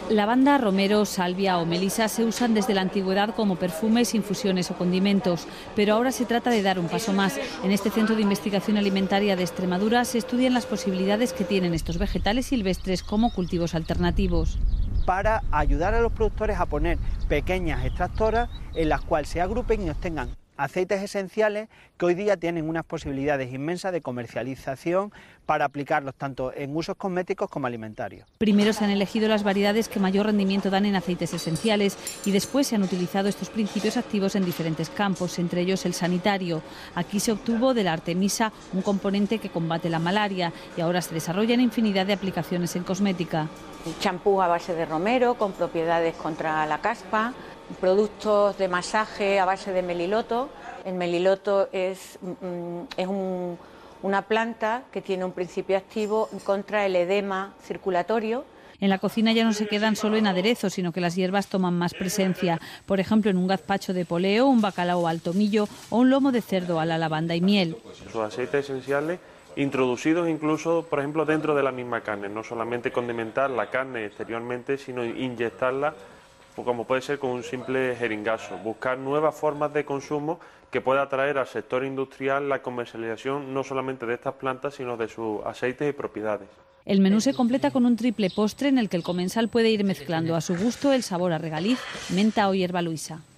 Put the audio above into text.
Lavanda, romero, salvia o melisa se usan desde la antigüedad como perfumes, infusiones o condimentos, pero ahora se trata de dar un paso más. En este Centro de Investigación Alimentaria de Extremadura se estudian las posibilidades que tienen estos vegetales silvestres como cultivos alternativos. Para ayudar a los productores a poner pequeñas extractoras en las cuales se agrupen y obtengan aceites esenciales que hoy día tienen unas posibilidades inmensas de comercialización para aplicarlos tanto en usos cosméticos como alimentarios. Primero se han elegido las variedades que mayor rendimiento dan en aceites esenciales y después se han utilizado estos principios activos en diferentes campos, entre ellos el sanitario. Aquí se obtuvo de la artemisa un componente que combate la malaria y ahora se desarrollan infinidad de aplicaciones en cosmética. Champú a base de romero con propiedades contra la caspa, productos de masaje a base de meliloto. El meliloto es una planta que tiene un principio activo contra el edema circulatorio. En la cocina ya no se quedan solo en aderezos, sino que las hierbas toman más presencia. Por ejemplo, en un gazpacho de poleo, un bacalao al tomillo o un lomo de cerdo a la lavanda y miel. Los aceites esenciales introducidos incluso, por ejemplo, dentro de la misma carne. No solamente condimentar la carne exteriormente, sino inyectarla, como puede ser con un simple jeringazo. Buscar nuevas formas de consumo que pueda atraer al sector industrial la comercialización no solamente de estas plantas, sino de sus aceites y propiedades. El menú se completa con un triple postre en el que el comensal puede ir mezclando a su gusto el sabor a regaliz, menta o hierba luisa.